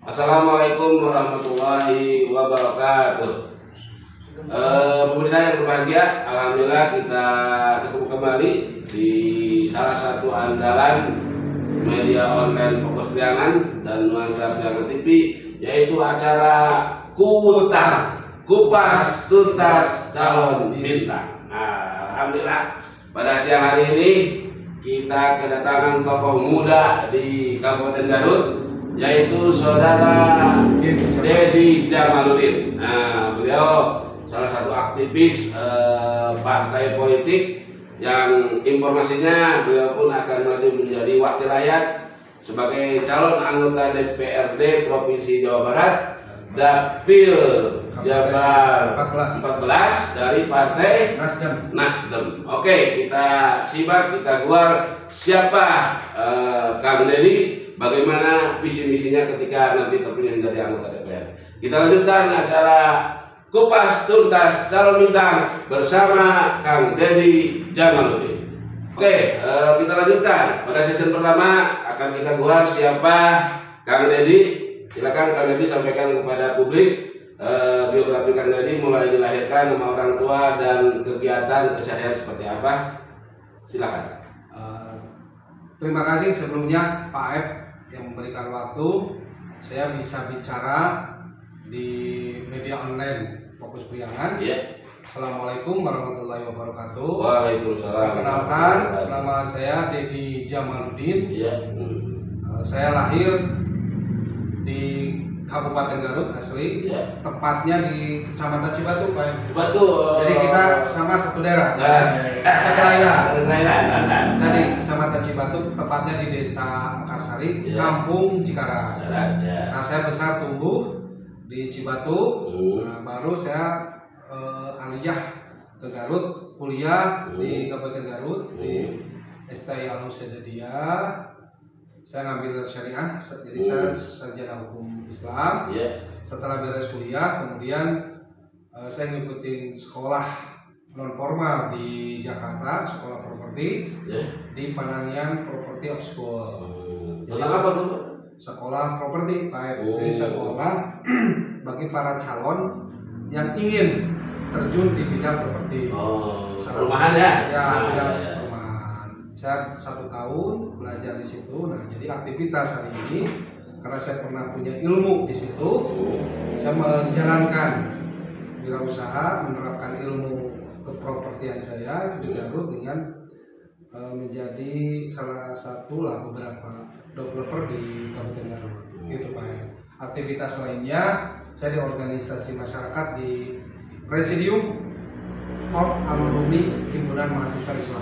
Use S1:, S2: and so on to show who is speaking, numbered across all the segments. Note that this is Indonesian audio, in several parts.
S1: Assalamualaikum warahmatullahi wabarakatuh. Pemirsa yang berbahagia, alhamdulillah kita ketemu kembali di salah satu andalan media online Fokus Priangan dan Nuansa Priangan TV, yaitu acara Kupas Tuntas Calon Bintang. Nah, alhamdulillah pada siang hari ini kita kedatangan tokoh muda di Kabupaten Garut, yaitu saudara Dedi Jamaluddin. Nah, beliau salah satu aktivis partai politik yang informasinya beliau pun akan maju menjadi wakil rakyat sebagai calon anggota DPRD Provinsi Jawa Barat, Dapil Jabar 14 dari Partai Nasdem. Oke, kita simak, kita keluar siapa Kang Dedi, bagaimana visi misinya ketika nanti terpilih menjadi anggota DPR. Kita lanjutkan acara Kupas Tuntas Calon Bintang bersama Kang Dedi Jamaluddin. Oke, kita lanjutkan. Pada season pertama akan kita keluar siapa Kang Dedi. Silakan Kang Dedi sampaikan kepada publik biografi Kang Dedi, mulai dilahirkan, nama orang tua, dan kegiatan keseharian seperti apa. Silakan.
S2: Terima kasih sebelumnya Pak Ep yang memberikan waktu saya bisa bicara di media online Fokus Priangan. Assalamualaikum warahmatullahi wabarakatuh.
S1: Waalaikumsalam.
S2: Perkenalkan, nama saya Dedi Jamaluddin. Saya lahir di Kabupaten Garut asli, tepatnya di Kecamatan Cibatu, Pak.
S1: Betul.
S2: Jadi kita sama satu daerah. Saya di Kecamatan Cibatu, tepatnya di Desa Mekarsari, Kampung Cikarang. Nah, saya besar tumbuh di Cibatu. Nah, baru saya aliyah ke Garut, kuliah di Kabupaten Garut di STI Al-Musaddadiyah. Saya ngambil syariah, jadi saya sarjana hukum Islam. Setelah beres kuliah, kemudian saya ngikutin sekolah non formal di Jakarta, sekolah properti di Panangian Property of School.
S1: Jadi apa tuh?
S2: Sekolah properti, Pak. Jadi sekolah bagi para calon yang ingin terjun di bidang properti.
S1: Perumahan ya?
S2: Ya, bidang perumahan. Saya 1 tahun belajar di situ. Nah, jadi aktivitas hari ini karena saya pernah punya ilmu di situ, saya menjalankan wirausaha, menerapkan ilmu kepropertian saya di Garut dengan menjadi salah satu lah beberapa developer di Kabupaten Garut. Gitu, Pak. Aktivitas lainnya saya di organisasi masyarakat di Presidium Korp Alumni Himpunan Mahasiswa Islam.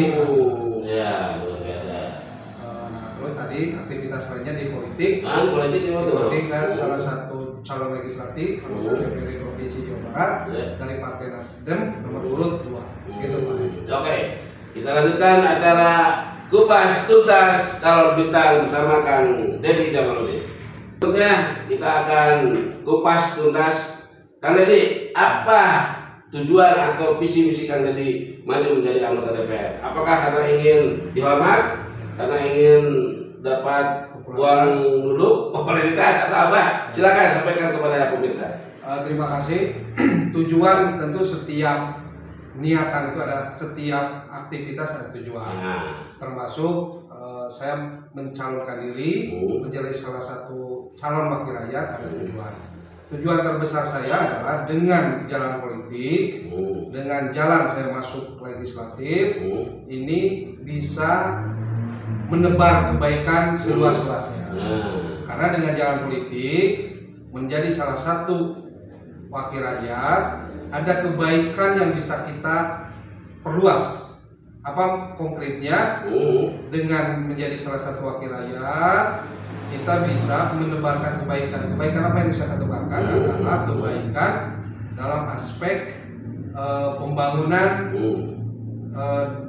S1: Ya, luar biasa.
S2: Nah, terus tadi aktivitas lainnya di politik.
S1: Politik
S2: di politik saya salah satu calon legislatif anggota DPRD Provinsi Jawa Barat dari Partai Nasdem nomor urut 2. Gitu, Pak.
S1: Oke, kita lanjutkan acara Kupas Tuntas Calon Bintang bersama Kang Dedi Jamaluddin. Tentunya kita akan kupas tuntas. Kang Dedi, apa tujuan atau visi misi Kang Dedi maju menjadi anggota DPR? Apakah karena ingin dihormat, karena ingin dapat uang dulu, popularitas, atau apa? Silakan sampaikan kepada pemirsa.
S2: Terima kasih. Tujuan tentu setiap niatan itu ada, setiap aktivitas ada tujuan. Termasuk saya mencalonkan diri menjadi salah satu calon wakil rakyat ada tujuan. Tujuan terbesar saya adalah dengan jalan politik, dengan jalan saya masuk legislatif, ini bisa menebar kebaikan seluas-luasnya. Karena dengan jalan politik menjadi salah satu wakil rakyat, ada kebaikan yang bisa kita perluas. Apa konkretnya? Dengan menjadi salah satu wakil rakyat, kita bisa menebarkan kebaikan. Kebaikan apa yang bisa kita tebarkan adalah kebaikan dalam aspek pembangunan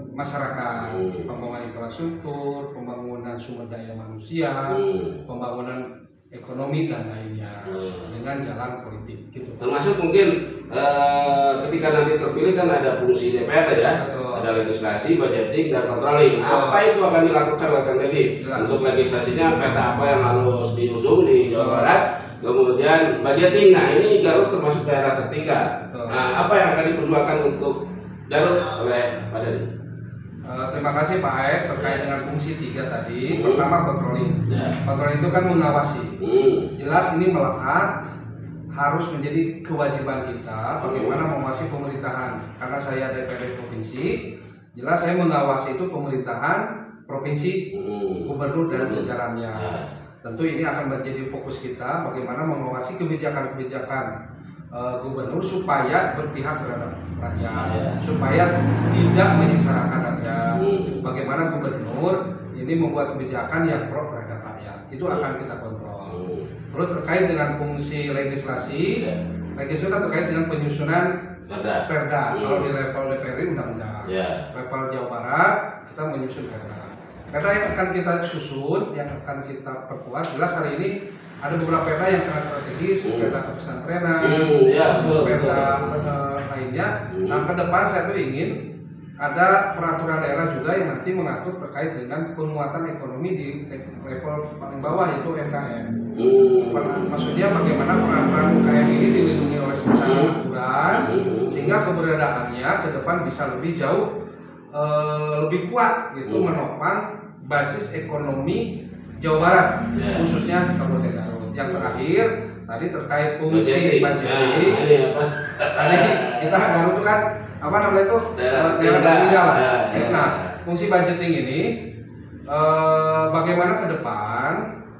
S2: masyarakat, pembangunan infrastruktur, pembangunan sumber daya manusia, pembangunan ekonomi dan lainnya dengan jalan politik gitu.
S1: Termasuk mungkin ketika nanti terpilih kan ada fungsi DPR ya. Betul. Ada legislasi, budgeting dan controlling. Apa itu akan dilakukan oleh Kang Deddy? Untuk legislasinya perda apa yang harus diusung di Jawa Barat, kemudian budgeting. Nah, ini Garut termasuk daerah tertinggal. Nah, apa yang akan diperjuangkan untuk Garut oleh Pak Deddy?
S2: Terima kasih Pak Aep terkait dengan fungsi 3 tadi. Pertama patroli. Patroli itu kan mengawasi. Jelas ini melekat harus menjadi kewajiban kita bagaimana mengawasi pemerintahan. Karena saya DPRD provinsi, jelas saya mengawasi itu pemerintahan provinsi, gubernur dan jajarannya. Tentu ini akan menjadi fokus kita bagaimana mengawasi kebijakan-kebijakan gubernur supaya berpihak terhadap rakyat, supaya tidak menyengsarakan rakyat. Bagaimana gubernur ini membuat kebijakan yang pro terhadap rakyat, itu akan kita kontrol. Terus terkait dengan fungsi legislasi, legislasi terkait dengan penyusunan perda. Kalau di level DPR undang-undang, level Jawa Barat kita menyusun perda. Perda yang akan kita susun, yang akan kita perkuat, jelas hari ini ada beberapa perda yang sangat strategis, perda kepesantrenan, perda lainnya. Nah, ke depan saya tuh ingin ada peraturan daerah juga yang nanti mengatur terkait dengan penguatan ekonomi di level paling bawah yaitu UMKM. Maksudnya bagaimana peraturan UMKM ini dilindungi oleh secara aturan sehingga keberadaannya ke depan bisa lebih jauh lebih kuat gitu menopang basis ekonomi Jawa Barat khususnya Kabupaten Garut. Yang terakhir tadi terkait fungsi budgeting. Tadi kita Garut itu kan apa namanya itu daerah tertinggal. Nah, fungsi budgeting ini bagaimana ke depan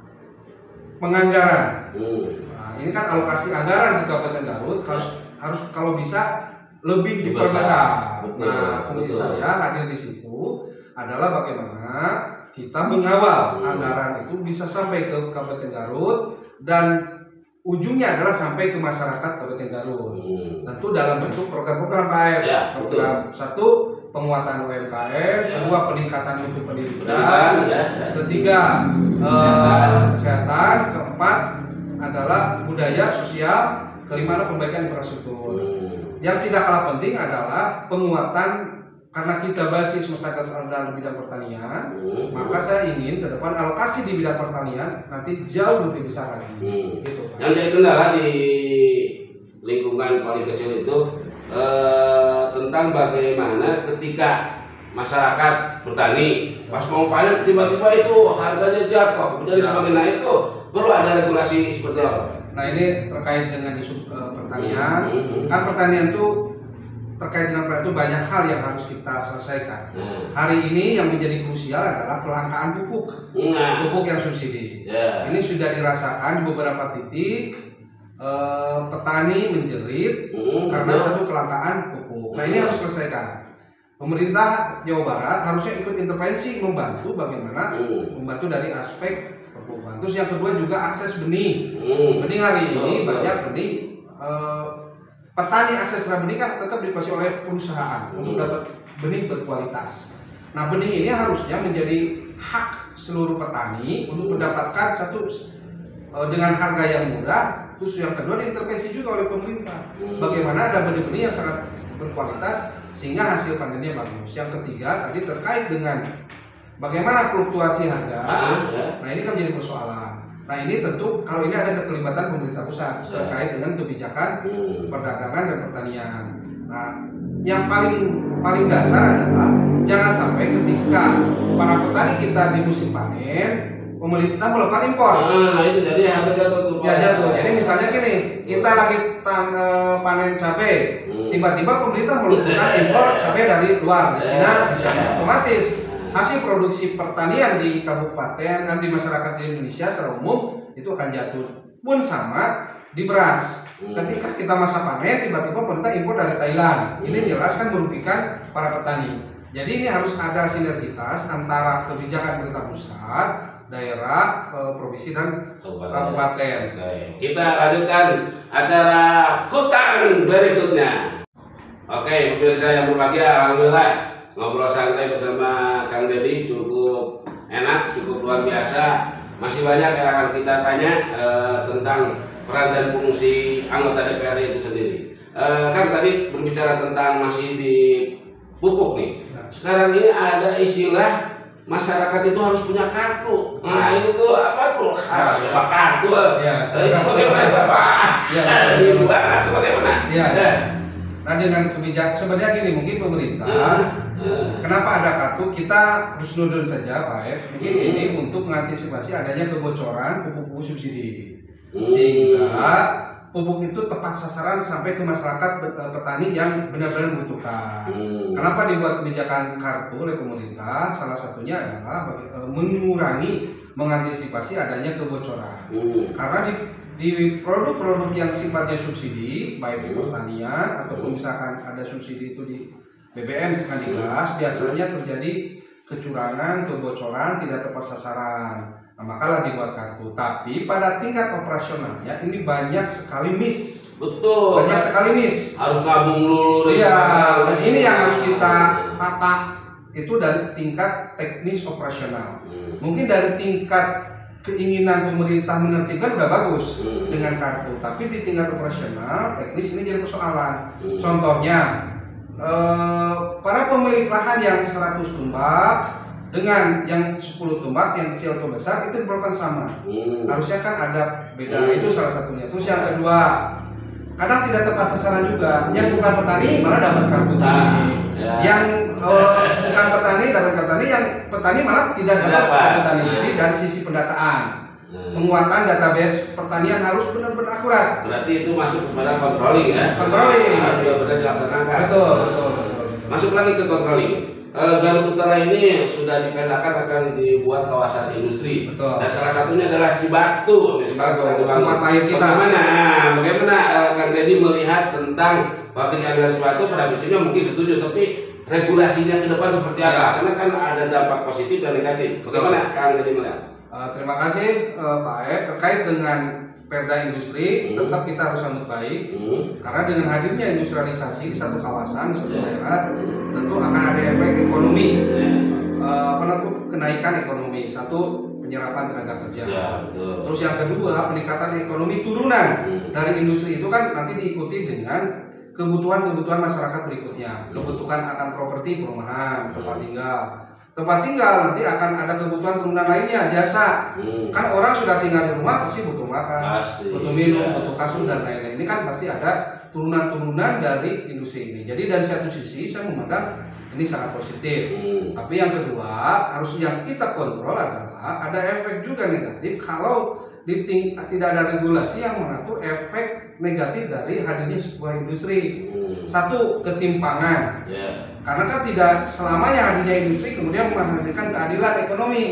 S2: penganggaran. Nah, ini kan alokasi anggaran di Kabupaten Garut harus kalau bisa lebih diperbesar. Nah, fungsi saya hadir di situ adalah bagaimana kita mengawal anggaran itu bisa sampai ke Kabupaten Garut dan ujungnya adalah sampai ke masyarakat Kabupaten Garut. Tentu dalam bentuk program-program Pak. Program satu penguatan UMKM, kedua peningkatan mutu pendidikan, ketiga kesehatan, keempat adalah budaya sosial, kelima perbaikan infrastruktur. Yang tidak kalah penting adalah penguatan. Karena kita basis masyarakat dalam bidang pertanian, maka saya ingin ke depan alokasi di bidang pertanian nanti jauh lebih besar lagi. Gitu, Pak.
S1: Yang jadi kendala di lingkungan paling kecil itu tentang bagaimana ketika masyarakat bertani pas mau panen tiba-tiba itu harganya jatuh, kemudian semakin naik itu perlu ada regulasi seperti apa?
S2: Nah, ini terkait dengan isu pertanian. Kan pertanian itu terkait dengan pertanian itu banyak hal yang harus kita selesaikan. Hari ini yang menjadi krusial adalah kelangkaan pupuk, pupuk yang subsidi. Ini sudah dirasakan di beberapa titik. Petani menjerit karena satu kelangkaan pupuk. Nah, ini harus selesaikan. Pemerintah Jawa Barat harusnya ikut intervensi membantu bagaimana membantu dari aspek pupuk. Terus yang kedua juga akses benih. Benih hari ini banyak benih. Petani akses terhadap benih kan tetap dikuasai oleh perusahaan untuk dapat benih berkualitas. Nah, benih ini harusnya menjadi hak seluruh petani untuk mendapatkan satu dengan harga yang murah. Terus yang kedua diintervensi juga oleh pemerintah. Bagaimana ada benih-benih yang sangat berkualitas sehingga hasil panennya bagus. Yang ketiga tadi terkait dengan bagaimana fluktuasi harga. Nah, ini kan menjadi persoalan. Nah, ini tentu kalau ini ada keterlibatan pemerintah pusat terkait dengan kebijakan perdagangan dan pertanian. Nah, yang paling dasar adalah jangan sampai ketika para petani kita di musim panen pemerintah melakukan impor.
S1: Nah, itu jadi harga jatuh.
S2: Ya jatuh. Jadi misalnya gini, kita lagi panen cabai, tiba-tiba pemerintah melakukan impor cabai dari luar, di Cina, otomatis hasil produksi pertanian di kabupaten dan di masyarakat di Indonesia secara umum itu akan jatuh. Pun sama di beras. Ketika kita masa panen tiba-tiba pemerintah impor dari Thailand. Ini jelas kan merugikan para petani. Jadi ini harus ada sinergitas antara kebijakan pemerintah pusat, daerah, provinsi dan kabupaten.
S1: Kita lanjutkan acara Kutang berikutnya. Oke, pemirsa yang berbahagia, alhamdulillah ngobrol santai bersama Kang Deddy cukup enak, cukup luar biasa. masih banyak yang akan kita tanya tentang peran dan fungsi anggota DPR itu sendiri. Kan tadi berbicara tentang masih di pupuk nih. Sekarang ini ada istilah masyarakat itu harus punya kartu. Nah itu tuh apa tuh? Harus punya kartu. Itu bagaimana Pak? Dibuat atau bagaimana?
S2: Nah dengan kebijakan sebenarnya gini, mungkin pemerintah kenapa ada kartu, kita husnudon saja Pak Ed. Mungkin ini untuk mengantisipasi adanya kebocoran pupuk-pupuk subsidi, sehingga pupuk itu tepat sasaran sampai ke masyarakat petani yang benar-benar membutuhkan. Kenapa dibuat kebijakan kartu oleh pemerintah? Salah satunya adalah mengurangi, mengantisipasi adanya kebocoran. Karena di produk-produk yang sifatnya subsidi, baik di pertanian ataupun misalkan ada subsidi itu di BBM sekali gas, biasanya terjadi kecurangan, kebocoran, tidak tepat sasaran. Nah, makalah dibuat kartu. Tapi pada tingkat operasionalnya ini banyak sekali miss.
S1: Betul.
S2: Banyak sekali miss.
S1: Harus nabung dulu.
S2: Iya. Dan ini yang harus kita tata itu dari tingkat teknis operasional. Mungkin dari tingkat keinginan pemerintah menertibkan udah bagus dengan kartu. Tapi di tingkat operasional teknis ini jadi persoalan. Contohnya para pemilik lahan yang 100 tumbak dengan yang 10 tumbak yang kecil atau besar itu diperlakukan sama. Harusnya kan ada beda, itu salah satunya. Terus yang kedua, kadang tidak tepat sasaran juga. Yang bukan petani malah dapat kartu tani. Yang bukan petani dapat kartu tani, yang petani malah tidak dapat kartu tani. Jadi dari sisi pendataan, penguatan database pertanian harus benar-benar akurat.
S1: Berarti itu masuk kepada controlling ya?
S2: Controlling.
S1: Benar dilaksanakan.
S2: Betul.
S1: Masuk lagi ke controlling. Garut Utara ini sudah dipetakan akan dibuat kawasan industri.
S2: Betul.
S1: Dan salah satunya adalah Cibatu.
S2: Tempat lahir kita.
S1: Bagaimana Kang Deddy melihat tentang pabrik ampiran Cibatu? Pada prinsipnya mungkin setuju, tapi regulasinya ke depan seperti apa? Karena kan ada dampak positif dan negatif. Bagaimana Kang Deddy melihat?
S2: Terima kasih Pak Ed. Terkait dengan Perda Industri, tetap kita harus sambut baik. Karena dengan hadirnya industrialisasi di satu kawasan, di satu daerah, tentu akan ada efek ekonomi. Kenaikan ekonomi. Satu, penyerapan tenaga kerja. Terus yang kedua, peningkatan ekonomi turunan dari industri itu kan nanti diikuti dengan kebutuhan-kebutuhan masyarakat berikutnya. Kebutuhan akan properti, perumahan, tempat tinggal. Tempat tinggal nanti akan ada kebutuhan turunan lainnya, jasa. Kan orang sudah tinggal di rumah pasti butuh makan, butuh minum, butuh kasur dan lain-lain. Ini kan pasti ada turunan-turunan dari industri ini. Jadi dari satu sisi saya memandang ini sangat positif. Tapi yang kedua harus yang kita kontrol adalah ada efek juga negatif kalau tidak ada regulasi yang mengatur efek negatif dari hadirnya sebuah industri. Satu, ketimpangan. Karena kan tidak selamanya hadirnya industri kemudian menghadirkan keadilan ekonomi.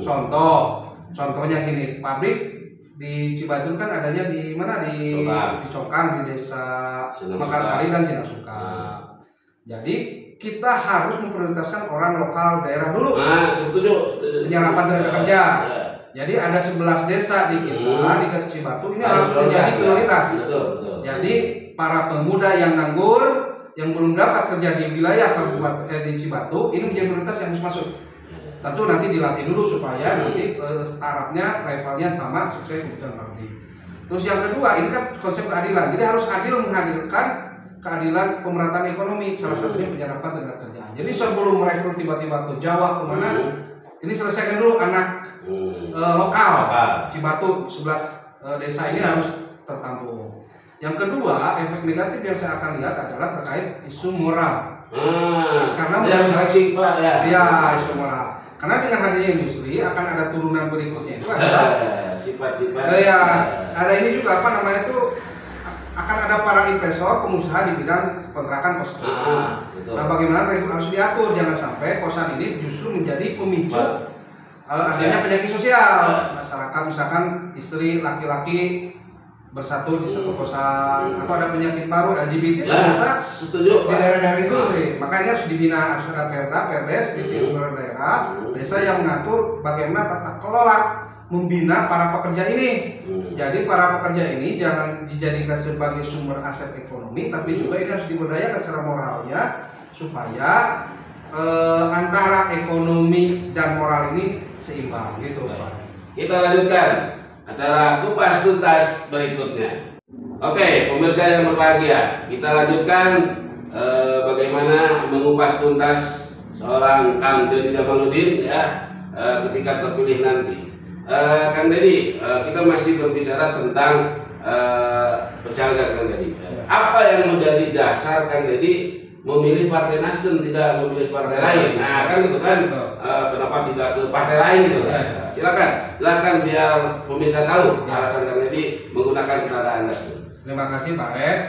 S2: Contohnya gini, pabrik di Cibatu kan adanya di mana, di Cokang, di desa Makassari dan Sinasuka. Jadi kita harus memprioritaskan orang lokal daerah dulu.
S1: Setuju.
S2: Penyerapan tenaga kerja. Jadi ada 11 desa di kita di Cibatu ini harus menjadi prioritas. Jadi para pemuda yang nganggur, yang belum dapat kerja di wilayah kabupaten di Cibatu, ini menjadi prioritas yang harus masuk. Tentu nanti dilatih dulu supaya nanti tarafnya, levelnya sama sesuai kebutuhan pabrik. Terus yang kedua, ini kan konsep keadilan. Jadi harus adil menghadirkan keadilan pemerataan ekonomi, salah satunya penyerapan tenaga kerja. Jadi sebelum merekrut tiba-tiba ke Jawa kemana, ini selesaikan dulu anak lokal Cibatu 11 desa ini harus tertampung. Yang kedua, efek negatif yang saya akan lihat adalah terkait isu moral. Karena
S1: seleksi Pak
S2: isu moral. Karena dengan hadirnya industri akan ada turunan berikutnya itu adalah
S1: sifat-sifat.
S2: Ada ini juga apa namanya itu, akan ada para investor, pengusaha di bidang kontrakan kosan. Nah, bagaimana harus diatur jangan sampai kosan ini justru menjadi pemicu adanya penyakit sosial. Masyarakat misalkan istri laki-laki bersatu di satu kosan atau ada penyakit paru LGBT ternyata
S1: setuju
S2: di daerah-daerah itu. Makanya harus dibina, harus ada perda, perdes di tingkat daerah, desa yang mengatur bagaimana tata kelola membina para pekerja ini. Jadi para pekerja ini jangan dijadikan sebagai sumber aset ekonomi, tapi juga ini harus diberdayakan secara moralnya supaya antara ekonomi dan moral ini seimbang gitu Pak.
S1: kita lanjutkan acara kupas tuntas berikutnya. Oke, pemirsa yang berbahagia, kita lanjutkan bagaimana mengupas tuntas seorang Kang Deddy Jamaluddin ya ketika terpilih nanti. Kang Deddy, kita masih berbicara tentang pencalegan Kang Deddy. Apa yang menjadi dasar Kang Deddy memilih Partai Nasdem, tidak memilih partai lain? Nah kan gitu kan, kenapa tidak ke partai lain gitu kan? Silakan jelaskan biar pemirsa tahu alasan Kang Deddy menggunakan kendaraan Nasdem.
S2: Terima kasih Pak Ed.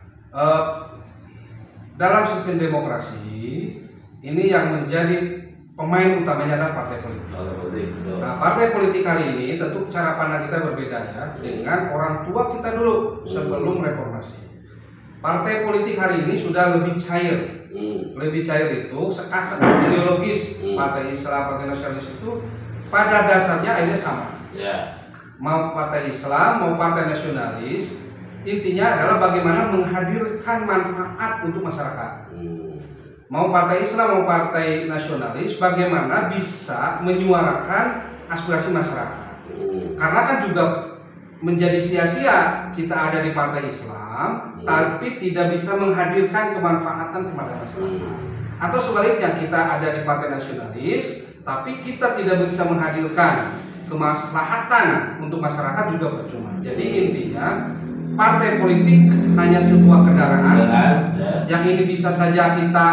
S2: Dalam sistem demokrasi ini yang menjadi pemain utamanya adalah partai politik. Nah, partai politik kali ini tentu cara pandang kita berbeda ya dengan orang tua kita dulu sebelum reformasi. Partai politik hari ini sudah lebih cair. Lebih cair itu sekat-sekat ideologis. Partai Islam, partai nasionalis itu pada dasarnya akhirnya sama. Mau partai Islam, mau partai nasionalis, intinya adalah bagaimana menghadirkan manfaat untuk masyarakat. Mau partai Islam, mau partai nasionalis, bagaimana bisa menyuarakan aspirasi masyarakat. Karena kan juga menjadi sia-sia kita ada di partai Islam, tapi tidak bisa menghadirkan kemanfaatan kepada masyarakat. Atau sebaliknya, kita ada di partai nasionalis, tapi kita tidak bisa menghadirkan kemaslahatan untuk masyarakat, juga percuma. Jadi intinya partai politik hanya sebuah kendaraan yang ini bisa saja kita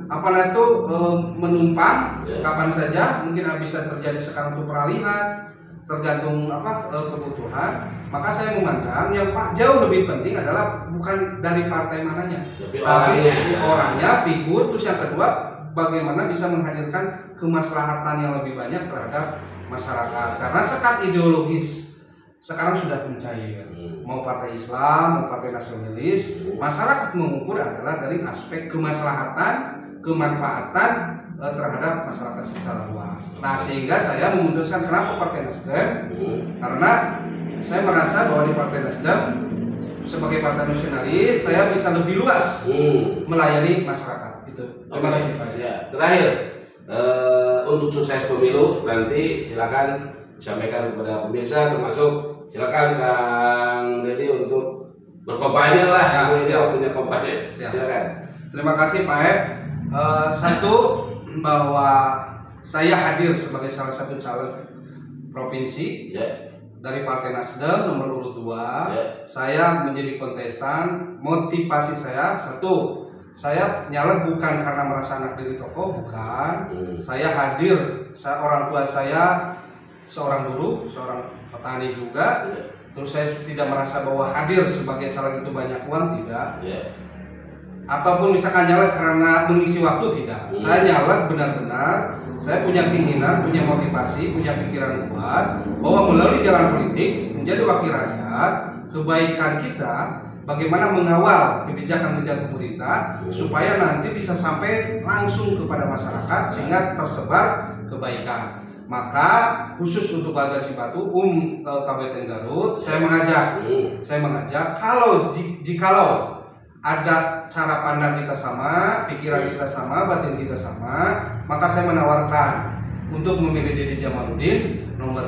S2: menumpang kapan saja, mungkin bisa terjadi sekarang untuk peralihan, tergantung kebutuhan. Maka saya memandang yang jauh lebih penting adalah bukan dari partai mananya, tapi orangnya, figur. Terus yang kedua, bagaimana bisa menghadirkan kemaslahatan yang lebih banyak terhadap masyarakat. Karena sekat ideologis sekarang sudah mencair. Mau partai Islam, mau partai nasionalis, masyarakat mengukur adalah dari aspek kemaslahatan, kemanfaatan terhadap masyarakat secara luas. Nah, sehingga saya memutuskan kenapa Partai Nasdem, karena saya merasa bahwa di Partai Nasdem sebagai partai nasionalis saya bisa lebih luas melayani masyarakat. Itu. Terima kasih Pak.
S1: Terakhir, untuk sukses pemilu nanti silakan sampaikan kepada pemirsa, termasuk silakan Kang Deddy untuk berkampanye lah. Punya kampanye. Silakan.
S2: Terima kasih Pak Ed. Satu, bahwa saya hadir sebagai salah satu caleg provinsi dari Partai Nasdem nomor urut 2. Saya menjadi kontestan. Motivasi saya satu, saya nyalek bukan karena merasa anak dari tokoh, bukan. Saya hadir, orang tua saya seorang buruh, seorang petani juga. Terus saya tidak merasa bahwa hadir sebagai caleg itu banyak uang, tidak. Ataupun misalkan nyalek karena mengisi waktu, tidak. Saya nyalek benar-benar saya punya keinginan, punya motivasi, punya pikiran kuat bahwa melalui jalan politik menjadi wakil rakyat, kebaikan kita bagaimana mengawal kebijakan-kebijakan pemerintah supaya nanti bisa sampai langsung kepada masyarakat sehingga tersebar kebaikan. Maka khusus untuk warga Cibatu, Kabupaten Garut, saya mengajak jikalau ada cara pandang kita sama, pikiran kita sama, batin kita sama, maka saya menawarkan untuk memilih Deddy Jamaluddin nomor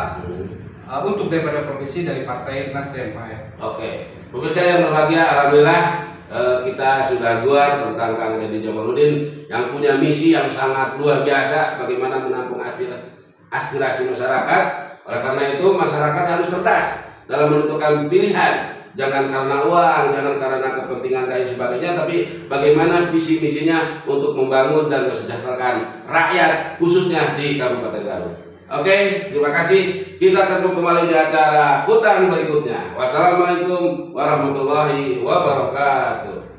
S2: 2 untuk DPD provinsi dari Partai Nasdem.
S1: Oke, pemirsa yang berbahagia, alhamdulillah kita sudah guar tentang Kang Deddy Jamaluddin yang punya misi yang sangat luar biasa, bagaimana menampung aspirasi masyarakat. Oleh karena itu masyarakat harus cerdas dalam menentukan pilihan. Jangan karena uang, jangan karena kepentingan dan sebagainya, tapi bagaimana visi misinya untuk membangun dan mesejahterakan rakyat khususnya di Kabupaten Garut. Oke, terima kasih. Kita ketemu kembali di acara Hutan berikutnya. Wassalamualaikum warahmatullahi wabarakatuh.